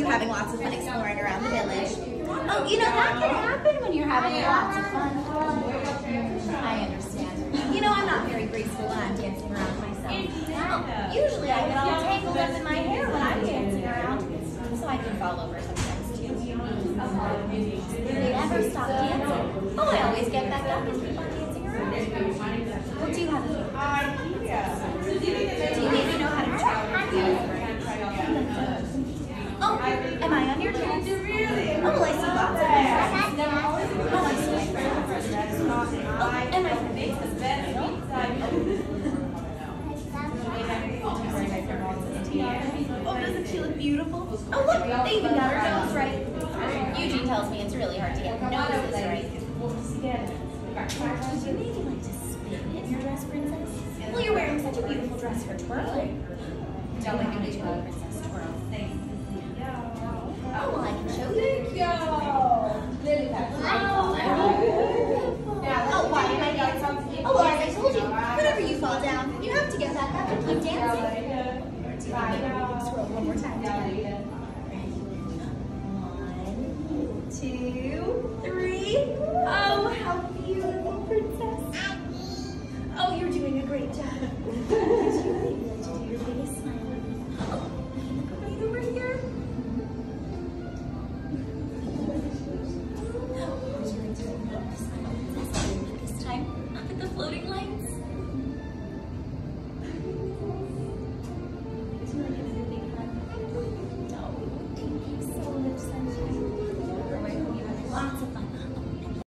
having lots of fun exploring around the village. Oh, you know, that can happen when you're having lots of fun. I understand. You know, I'm not very graceful when I'm dancing around myself. Usually I get all tangled up in my hair when I'm dancing around, so I can fall over sometimes too. Never stop dancing. Oh, I always get back up and keep on dancing around. Well, do you have a favorite? Do you maybe know how to try? Oh, am I on your dress? Oh, well, I see lots of friends. Oh, I see my friends. Oh, and my friends. Oh, doesn't she look beautiful? Oh, look, they even got her nose right. Eugene tells me it's really hard to get noses right. Would you maybe like to spin in your dress, princess? Well, you're wearing such a beautiful dress for twirling. Don't make me do a princess twirl. Oh, well, I can show you. Oh, why am I dancing? Oh, well, as I told you, whenever you fall down, you have to get back up and keep dancing. Twirl one more time. Ready? 1, 2, 3.